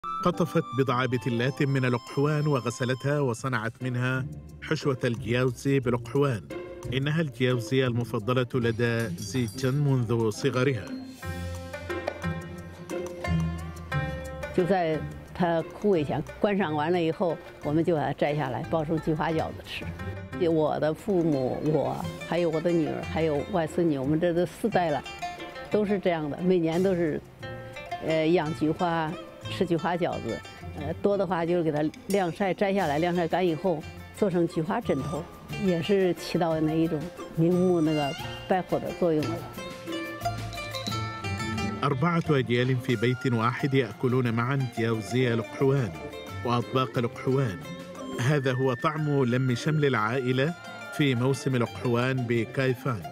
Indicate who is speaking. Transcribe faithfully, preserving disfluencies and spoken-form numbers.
Speaker 1: قطفت بضع بتلات من الأقحوان وغسلتها وصنعت منها حشوة الجياوزي بالأقحوان. إنها الجياوزي المفضلة لدى زيتشن منذ صغرها.
Speaker 2: 就在它枯萎前观赏完了以后，我们就把它摘下来，包成菊花饺子吃。我的父母，我还有我的女儿，还有外孙女，我们这都四代了，都是这样的，每年都是，呃，养菊花，吃菊花饺子，呃，多的话就是给它晾晒，摘下来晾晒干以后，做成菊花枕头，也是起到那一种明目那个败火的作用了。
Speaker 1: أربعة أجيال في بيت واحد يأكلون معا جياوزي الأقحوان وأطباق الأقحوان. هذا هو طعم لم شمل العائلة في موسم الأقحوان بكايفان.